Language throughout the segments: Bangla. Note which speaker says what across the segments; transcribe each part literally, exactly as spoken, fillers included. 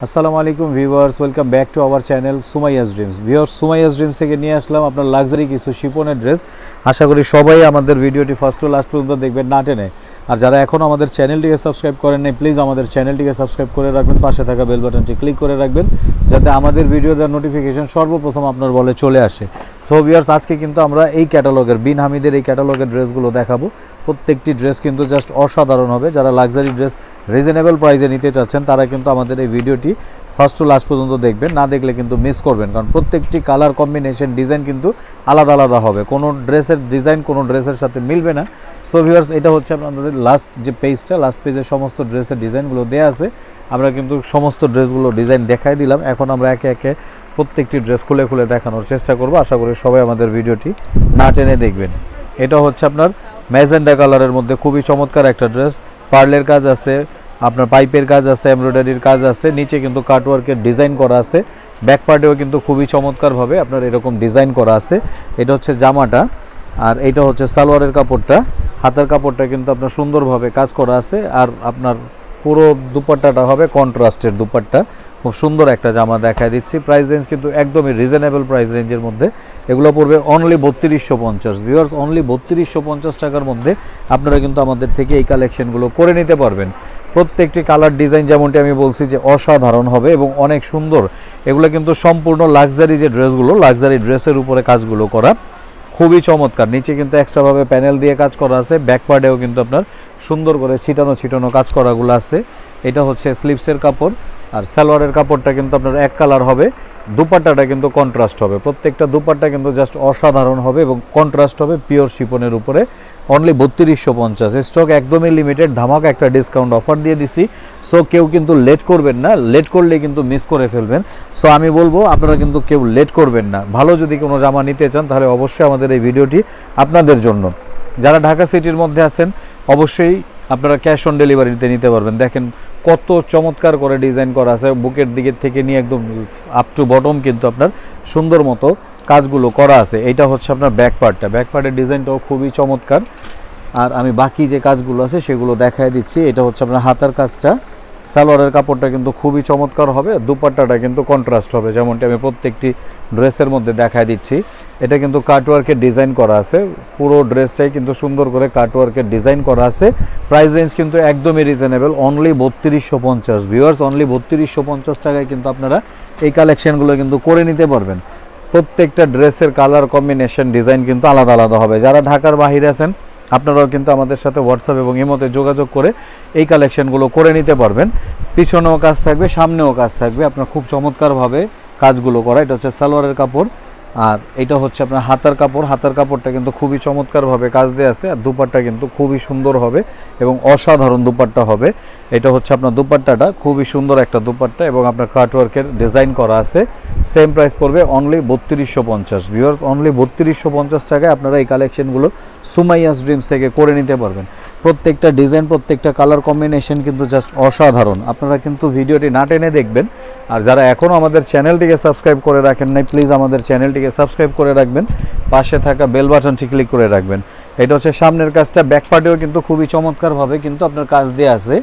Speaker 1: আসসালামু আলাইকুম viewers, welcome back to our channel Sumaiya's dreams. Viewers, Sumaiya's dreams থেকে নিয়ে আসলাম আপনার লাক্সারি কিছু শিপনের ড্রেস। আশা করি সবাই আমাদের ভিডিওটি ফার্স্ট টু লাস্ট পর্যন্ত দেখবেন, না টেনে। আর যারা এখনও আমাদের চ্যানেলটিকে সাবস্ক্রাইব করেন নাই, প্লিজ আমাদের চ্যানেলটিকে সাবস্ক্রাইব করে রাখবেন, পাশে থাকা বেল বাটনটি ক্লিক করে রাখবেন, যাতে আমাদের ভিডিও দেওয়ার নোটিফিকেশন সর্বপ্রথম আপনার বলে চলে আসে। সো ভিউয়ার্স, আজকে কিন্তু আমরা এই ক্যাটালগের বিন হামিদের এই ক্যাটালগের ড্রেসগুলো দেখাবো। প্রত্যেকটি ড্রেস কিন্তু জাস্ট অসাধারণ হবে। যারা লাক্সারি ড্রেস রিজনেবল প্রাইসে নিতে চাচ্ছেন তারা কিন্তু আমাদের এই ভিডিওটি ফার্স্ট টু লাস্ট পর্যন্ত দেখবেন, না দেখলে কিন্তু মিস করবেন। কারণ প্রত্যেকটি কালার কম্বিনেশন ডিজাইন কিন্তু আলাদা আলাদা হবে, কোনো ড্রেসের ডিজাইন কোনো ড্রেসের সাথে মিলবে না। সো ভিউয়ার্স, এটা হচ্ছে আপনাদের লাস্ট যে পেজটা, লাস্ট পেজে সমস্ত ড্রেসের ডিজাইনগুলো দেওয়া আছে। আমরা কিন্তু সমস্ত ড্রেসগুলো ডিজাইন দেখাই দিলাম। এখন আমরা একে একে প্রত্যেকটি ড্রেস খুলে খুলে দেখানোর চেষ্টা করব। আশা করি সবাই আমাদের ভিডিওটি না টেনে দেখবেন। এটা হচ্ছে আপনার ম্যাজেন্ডা কালারের মধ্যে খুবই চমৎকার একটা ড্রেস। পার্লের কাজ আছে, আপনার পাইপের কাজ আছে, এমব্রয়ডারির কাজ আছে, নিচে কিন্তু কাটওয়ার্কের ডিজাইন করা আছে, ব্যাক পার্টেও কিন্তু খুবই চমৎকারভাবে আপনার এরকম ডিজাইন করা আছে। এটা হচ্ছে জামাটা, আর এটা হচ্ছে সালোয়ারের কাপড়টা। হাতের কাপড়টা কিন্তু আপনার সুন্দরভাবে কাজ করা আছে, আর আপনার পুরো দুপাট্টাটা হবে কন্ট্রাস্টের দুপাট্টা। খুব সুন্দর একটা জামা দেখায় দিচ্ছি। প্রাইস রেঞ্জ কিন্তু একদমই রিজনেবল প্রাইস রেঞ্জের মধ্যে। এগুলো পড়বে অনলি বত্রিশশো পঞ্চাশ। ভিউয়ার্স, অনলি বত্রিশশো পঞ্চাশ টাকার মধ্যে আপনারা কিন্তু আমাদের থেকে এই কালেকশনগুলো করে নিতে পারবেন। প্রত্যেকটি কালার ডিজাইন যেমনটি আমি বলছি যে অসাধারণ হবে এবং অনেক সুন্দর। এগুলো কিন্তু সম্পূর্ণ লাক্সারি যে ড্রেসগুলো, লাক্সারি ড্রেসের উপরে কাজগুলো করা, খুবই চমৎকার। নিচে কিন্তু এক্সট্রাভাবে প্যানেল দিয়ে কাজ করা আছে, ব্যাক পার্টেও কিন্তু আপনার সুন্দর করে ছিটানো ছিটানো কাজ করাগুলো আছে। এটা হচ্ছে স্লিভসের কাপড়, আর সালোয়ারের কাপড়টা কিন্তু আপনার এক কালার হবে। দুপাট্টাটা কিন্তু কন্ট্রাস্ট হবে, প্রত্যেকটা দুপাট্টা কিন্তু জাস্ট অসাধারণ হবে এবং কন্ট্রাস্ট হবে পিওর শিপনের উপরে। অনলি বত্রিশশো পঞ্চাশ। স্টক একদমই লিমিটেড, ধামাকা একটা ডিসকাউন্ট অফার দিয়ে দিছি। সো কেউ কিন্তু লেট করবেন না, লেট করলে কিন্তু মিস করে ফেলবেন। সো আমি বলবো আপনারা কিন্তু কেউ লেট করবেন না। ভালো যদি কোনো জামা নিতে চান তাহলে অবশ্যই আমাদের এই ভিডিওটি আপনাদের জন্য। যারা ঢাকা সিটির মধ্যে আছেন অবশ্যই আপনারা ক্যাশ অন ডেলিভারিতে নিতে পারবেন। দেখেন কত চমৎকার করে ডিজাইন করা আছে, বুকের দিকে থেকে নিয়ে একদম আপ টু বটম কিন্তু আপনার সুন্দর মতো কাজগুলো করা আছে। এইটা হচ্ছে আপনার ব্যাক পার্টটা, ব্যাক পার্টের ডিজাইনটাও খুবই চমৎকার। আর আমি বাকি যে কাজগুলো আছে সেগুলো দেখাই দিচ্ছি। এটা হচ্ছে আপনার হাতার কাজটা, সালোয়ারের কাপড়টা কিন্তু খুবই চমৎকার হবে, দুপাট্টাটা কিন্তু কন্ট্রাস্ট হবে, যেমনটি আমি প্রত্যেকটি ড্রেসের মধ্যে দেখাই দিচ্ছি। এটা কিন্তু কাটওয়ার্কের ডিজাইন করা আছে, পুরো ড্রেসটাই কিন্তু সুন্দর করে কাটওয়ার্কের ডিজাইন করা আছে। প্রাইস রেঞ্জ কিন্তু একদমই রিজনেবল, অনলি বত্রিশশো পঞ্চাশ। ভিউয়ার্স, অনলি বত্রিশশো পঞ্চাশ টাকায় কিন্তু আপনারা এই কালেকশনগুলো কিন্তু করে নিতে পারবেন। প্রত্যেকটা ড্রেসের কালার কম্বিনেশন ডিজাইন কিন্তু আলাদা আলাদা হবে। যারা ঢাকার বাহিরে আছেন আপনারাও কিন্তু আমাদের সাথে হোয়াটসঅ্যাপ এবং ইমোতে যোগাযোগ করে এই কালেকশনগুলো করে নিতে পারবেন। পিছনেও কাজ থাকবে, সামনেও কাজ থাকবে, আপনার খুব চমৎকারভাবে কাজগুলো করা। এটা হচ্ছে সালোয়ারের কাপড়, আর এটা হচ্ছে আপনার হাতার কাপড়। হাতার কাপড়টা কিন্তু খুবই চমৎকারভাবে কাজ দেওয়া আছে, আর দুপাট্টা কিন্তু খুবই সুন্দর হবে এবং অসাধারণ দুপাট্টা হবে। এটা হচ্ছে আপনার দুপাট্টাটা, খুবই সুন্দর একটা দুপাট্টা এবং আপনার কাটওয়ার্কের ডিজাইন করা আছে। সেম প্রাইস পড়বে অনলি বত্রিশশো পঞ্চাশ। ভিউয়ার্স, অনলি বত্রিশশো পঞ্চাশ টাকায় আপনারা এই কালেকশনগুলো সুমাইয়াস ড্রিমস থেকে করে নিতে পারবেন। প্রত্যেকটা ডিজাইন, প্রত্যেকটা কালার কম্বিনেশন কিন্তু জাস্ট অসাধারণ। আপনারা কিন্তু ভিডিওটি না টেনে দেখবেন। আর যারা এখনও আমাদের চ্যানেলটিকে সাবস্ক্রাইব করে রাখেন নাই, প্লিজ আমাদের চ্যানেলটিকে সাবস্ক্রাইব করে রাখবেন, পাশে থাকা বেল বাটনটি ক্লিক করে রাখবেন। এটা হচ্ছে সামনের কাজটা, ব্যাক পার্টেও কিন্তু খুবই চমৎকারভাবে কিন্তু আপনার কাজ দেওয়া আছে।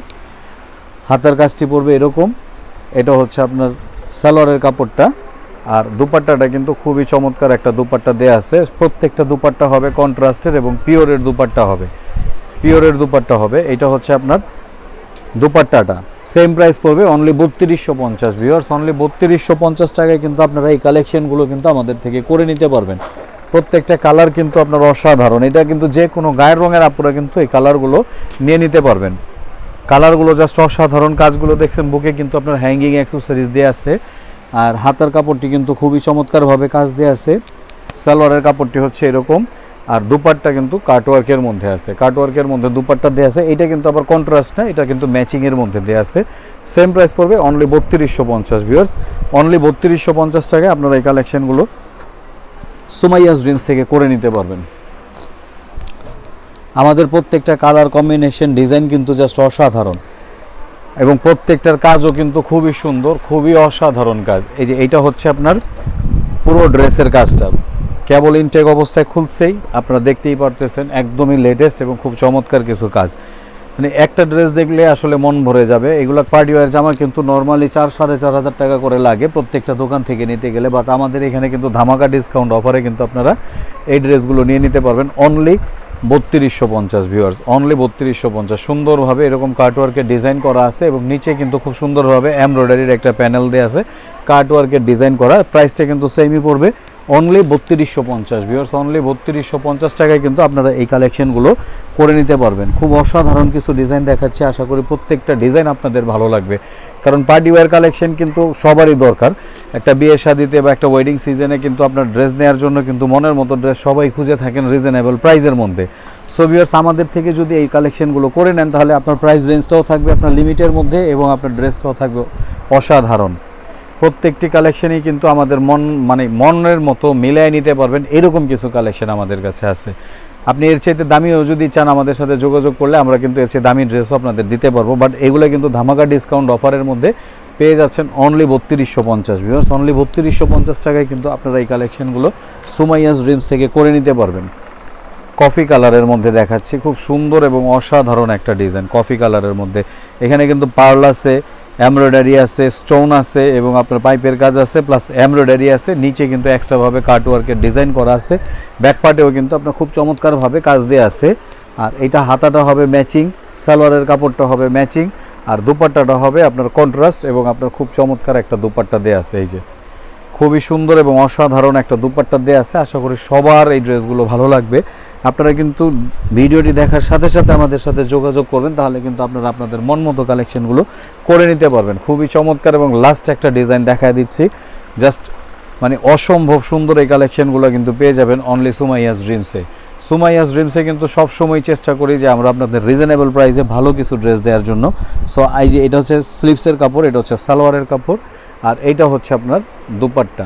Speaker 1: হাতের কাজটি পড়বে এরকম। এটা হচ্ছে আপনার সালোয়ারের কাপড়টা, আর দুপাট্টাটা কিন্তু খুবই চমৎকার একটা দুপাট্টা দেওয়া আছে। প্রত্যেকটা দুপাট্টা হবে কন্ট্রাস্টের এবং পিওরের দুপাট্টা হবে, পিওরের দুপাট্টা হবে। এটা হচ্ছে আপনার দুপাট্টাটা। সেম প্রাইস পড়বে অনলি বত্রিশশো পঞ্চাশ। ভিউয়ার্স, অনলি বত্রিশশো পঞ্চাশ টাকায় কিন্তু আপনারা এই কালেকশনগুলো কিন্তু আমাদের থেকে করে নিতে পারবেন। প্রত্যেকটা কালার কিন্তু আপনার অসাধারণ। এটা কিন্তু যে কোনো গায়ের রঙের আপুরা কিন্তু এই কালারগুলো নিয়ে নিতে পারবেন। কালারগুলো জাস্ট অসাধারণ। কাজগুলো দেখছেন, বুকে কিন্তু আপনার হ্যাঙ্গিং অ্যাক্সেসরিজ দেওয়া আছে, আর হাতের কাপড়টি কিন্তু খুবই চমৎকারভাবে কাজ দেওয়া আছে। সালোয়ারের কাপড়টি হচ্ছে এরকম, আর দুপাট্টা কিন্তু কাটওয়ার্কের মধ্যে আছে, কাটওয়ার্কের মধ্যে দুপাট্টা দেওয়া আছে। এটা কিন্তু আবার কন্ট্রাস্ট না, এটা কিন্তু ম্যাচিংয়ের মধ্যে দেওয়া আছে। সেম প্রাইস পড়বে অনলি বত্রিশশো পঞ্চাশ। ভিউয়ার্স, অনলি বত্রিশশো পঞ্চাশ টাকায় আপনারা এই কালেকশনগুলো সুমাইয়াস ড্রিমস থেকে করে নিতে পারবেন। আমাদের প্রত্যেকটা কালার কম্বিনেশন ডিজাইন কিন্তু জাস্ট অসাধারণ এবং প্রত্যেকটার কাজও কিন্তু খুবই সুন্দর, খুবই অসাধারণ কাজ। এই যে এইটা হচ্ছে আপনার পুরো ড্রেসের কাজটা, কেবল ইনটেক অবস্থায় খুলছেই, আপনারা দেখতেই পারতেছেন, একদমই লেটেস্ট এবং খুব চমৎকার কিছু কাজ। মানে একটা ড্রেস দেখলে আসলে মন ভরে যাবে। এগুলো পার্টি ওয়্যার জামা কিন্তু নর্মালি চার সাড়ে চার হাজার টাকা করে লাগে প্রত্যেকটা দোকান থেকে নিতে গেলে, বাট আমাদের এখানে কিন্তু ধামাকা ডিসকাউন্ট অফারে কিন্তু আপনারা এই ড্রেসগুলো নিয়ে নিতে পারবেন অনলি বত্রিশশো পঞ্চাশ ভিউয়ার্স, অনলি বত্রিশশো পঞ্চাশ। সুন্দরভাবে এরকম কার্টওয়ার্কের ডিজাইন করা আছে এবং নিচে কিন্তু খুব সুন্দরভাবে এমব্রয়ডারির একটা প্যানেল দেওয়া আছে, কার্টওয়ার্কের ডিজাইন করা। প্রাইসটা কিন্তু সেমই পড়বে অনলি বত্রিশশো পঞ্চাশ ভিউয়ার্স, অনলি বত্রিশশো পঞ্চাশ টাকায় কিন্তু আপনারা এই কালেকশনগুলো করে নিতে পারবেন। খুব অসাধারণ কিছু ডিজাইন দেখাচ্ছি, আশা করি প্রত্যেকটা ডিজাইন আপনাদের ভালো লাগবে, কারণ পার্টি ওয়্যার কালেকশন কিন্তু সবারই দরকার। একটা বিয়ে শাদিতে বা একটা ওয়েডিং সিজনে কিন্তু আপনার ড্রেস নেওয়ার জন্য কিন্তু মনের মতো ড্রেস সবাই খুঁজে থাকেন রিজনেবল প্রাইসের মধ্যে। সো ভিউয়ার্স, আমাদের থেকে যদি এই কালেকশনগুলো করে নেন তাহলে আপনার প্রাইস রেঞ্জটাও থাকবে আপনার লিমিটের মধ্যে এবং আপনার ড্রেসটাও থাকবে অসাধারণ। প্রত্যেকটি কালেকশনই কিন্তু আমাদের মন মানে মনের মতো মিলিয়ে নিতে পারবেন, এরকম কিছু কালেকশন আমাদের কাছে আছে। আপনি এর চাইতে দামিও যদি চান আমাদের সাথে যোগাযোগ করলে আমরা কিন্তু এর চেয়ে দামি ড্রেসও আপনাদের দিতে পারবো, বাট এগুলো কিন্তু ধামাকা ডিসকাউন্ট অফারের মধ্যে পেয়ে যাচ্ছেন অনলি বত্রিশশো পঞ্চাশ ভিউয়ার্স, অনলি বত্রিশশো পঞ্চাশ টাকায় কিন্তু আপনারা এই কালেকশনগুলো সুমাইয়াস ড্রিমস থেকে করে নিতে পারবেন। কফি কালারের মধ্যে দেখাচ্ছি, খুব সুন্দর এবং অসাধারণ একটা ডিজাইন কফি কালারের মধ্যে। এখানে কিন্তু পার্ল আছে, এমব্রয়ডারি আছে, স্টোন আছে এবং আপনার পাইপের কাজ আছে, প্লাস এমব্রয়ডারি আছে। নিচে কিন্তু এক্সট্রাভাবে কাটওয়ার্কের ডিজাইন করা আছে, ব্যাক পার্টেও কিন্তু আপনার খুব চমৎকারভাবে কাজ দেওয়া আছে। আর এটা হাতাটা হবে ম্যাচিং, সালোয়ারের কাপড়টা হবে ম্যাচিং, আর দুপাট্টাটা হবে আপনার কন্ট্রাস্ট এবং আপনার খুব চমৎকার একটা দুপাট্টা দেওয়া আছে। এই যে খুবই সুন্দর এবং অসাধারণ একটা দুপাট্টা দেওয়া আছে। আশা করি সবার এই ড্রেসগুলো ভালো লাগবে। আপনারা কিন্তু ভিডিওটি দেখার সাথে সাথে আমাদের সাথে যোগাযোগ করবেন, তাহলে কিন্তু আপনারা আপনাদের মন মতো কালেকশনগুলো করে নিতে পারবেন। খুবই চমৎকার এবং লাস্ট একটা ডিজাইন দেখায় দিচ্ছি, জাস্ট মানে অসম্ভব সুন্দর এই কালেকশনগুলো কিন্তু পেয়ে যাবেন অনলি সুমাইয়াস ড্রিমসে। সুমাইয়াস ড্রিমসে কিন্তু সবসময় চেষ্টা করি যে আমরা আপনাদের রিজনেবল প্রাইসে ভালো কিছু ড্রেস দেওয়ার জন্য। সো এই যে এটা হচ্ছে স্লিভসের কাপড়, এটা হচ্ছে সালোয়ারের কাপড়, আর এইটা হচ্ছে আপনার দুপাট্টা।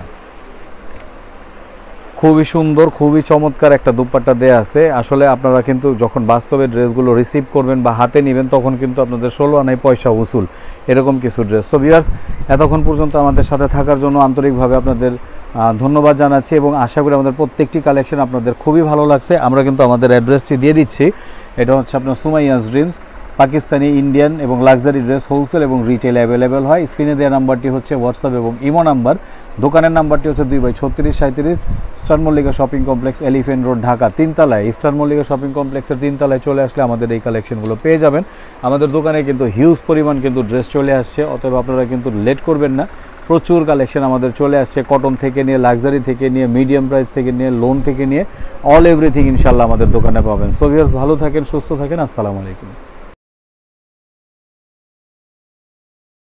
Speaker 1: খুবই সুন্দর, খুবই চমৎকার একটা দুপাট্টা দেয়া আছে। আসলে আপনারা কিন্তু যখন বাস্তবে ড্রেসগুলো রিসিভ করবেন বা হাতে নেবেন তখন কিন্তু আপনাদের ষোলো আনায় পয়সা উসুল, এরকম কিছু ড্রেস। সো ভিউয়ার্স, এতক্ষণ পর্যন্ত আমাদের সাথে থাকার জন্য আন্তরিকভাবে আপনাদের ধন্যবাদ জানাচ্ছি এবং আশা করি আমাদের প্রত্যেকটি কালেকশন আপনাদের খুবই ভালো লাগছে। আমরা কিন্তু আমাদের অ্যাড্রেসটি দিয়ে দিচ্ছি, এটা হচ্ছে আপনার সুমাইয়াস ড্রিমস। পাকিস্তানি, ইন্ডিয়ান এবং লাক্সারি ড্রেস হোলসেল এবং রিটেল অ্যাভেলেবেল হয়। স্ক্রিনে দেওয়া নাম্বারটি হচ্ছে হোয়াটসঅ্যাপ এবং ইমো নাম্বার। দোকানের নাম্বারটি হচ্ছে দুই বাই ছত্রিশ সাঁত্রিশ star Mallika shopping complex, elephant road, Dhaka তিনতলায়। স্টার মল্লিকা শপিং কমপ্লেক্সের তিনতলায় চলে আসলে আমাদের এই কালেকশনগুলো পেয়ে যাবেন। আমাদের দোকানে কিন্তু হিউজ পরিমাণ কিন্তু ড্রেস চলে আসছে, অতএব আপনারা কিন্তু লেট করবেন না। প্রচুর কালেকশন আমাদের চলে আসছে, কটন থেকে নিয়ে লাক্সারি থেকে নিয়ে মিডিয়াম প্রাইস থেকে নিয়ে লোন থেকে নিয়ে অল এভরিথিং ইনশাল্লাহ আমাদের দোকানে পাবেন। সো ভিউয়ার্স, ভালো থাকেন, সুস্থ থাকেন, আসসালামু আলাইকুম।